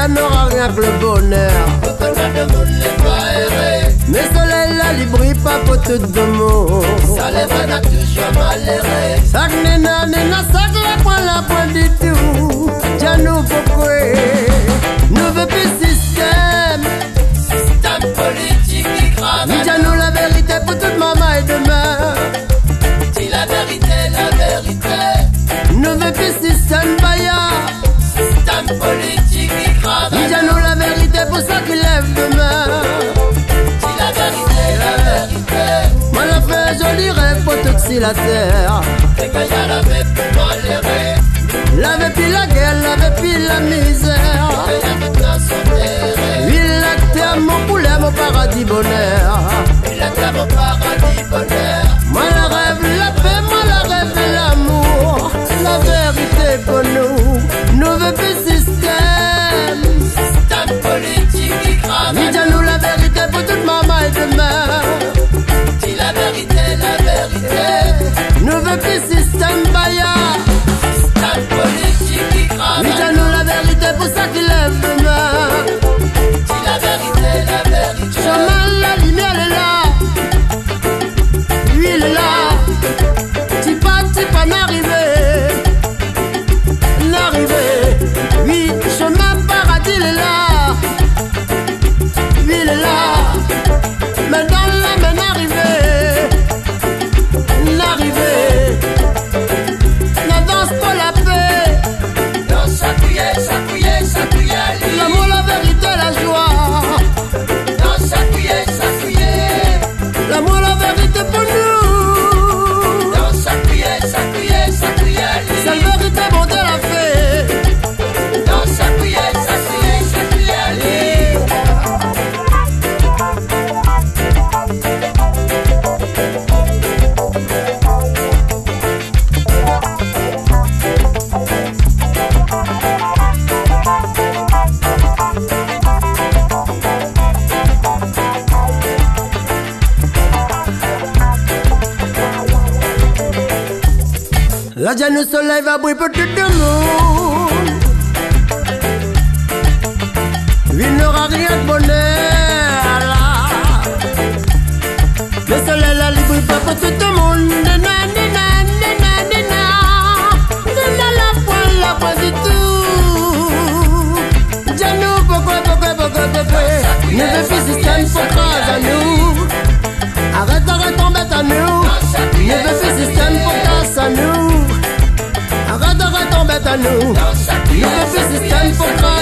n'aura rien que le bonheur. Mais soleil la libre pas pour tout de mots. Ça les va n'a toujours malheureux. Sac nena nena sac la point du tout. Tiens nous pourquoi nous veut plus système. Système politique qui crame. Tiens nous la vérité pour toute maman et demain. Dis la vérité, la vérité. Nous veut plus système baya. Système politique qui crame. Tiens nous la vérité pour ça qui lève demain. Dis la vérité, la vérité. Moi la fait joli rêve pour toute si la terre. Et quand y'a la vie plus malheureux. L'avait puis la guerre, l'avait puis la misère. Et y'a maintenant son terre. Ville la terre, mon poulet, mon paradis bonheur. Il était mon paradis bonheur. Moi la rêve la paix, moi la rêve l'amour. La vérité pour nous, nous veut plus système. Système politique qui crame. Dis-nous la vérité pour toute maman et demain. Dis la vérité, la vérité. Nous veut plus système baya. Système politique qui crame. Dis-nous la vérité pour ça qui lève demain. Dis la vérité, la vérité. Chemin, la lumière est là. L'huile est là. Tu pas n'arriver. N'arriver. Oui, chemin paradis est là. L'huile est là. Mais dans la main n'arriver. N'arriver. La danse pour la paix. Dans sa couillée, L'amour, la vérité, la joie. dans sa couillée, L'amour, la vérité pour nous. dans sa couillée, C'est la vérité, bon Dieu l'a fait. dans sa couillée, La joie du soleil va briller pour tout le monde. Il n'aura rien de bonheur là. Le soleil là, il brille pas pour tout le monde. Nena, nena, nena, nena. Nena la pointe du tout. Dis-nous pourquoi. Ne veux plus système pour grâce à nous. Arrête, on bête à nous. Ne veux plus système pour grâce à nous. Arrête, on bête à nous. Ne veux plus système pour grâce.